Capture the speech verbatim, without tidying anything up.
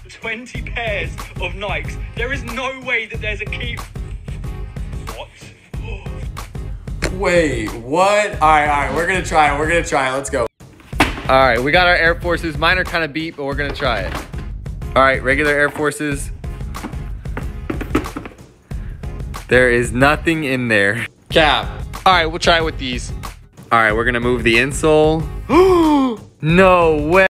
twenty pairs of Nikes. There is no way that there's a key. What? Wait, what? All right, all right, we're gonna try it. We're gonna try it. Let's go. All right, we got our Air Forces. Mine are kind of beat, but we're gonna try it. All right, regular Air Forces. There is nothing in there. Cap. All right, we'll try it with these. All right, we're gonna move the insole. No way.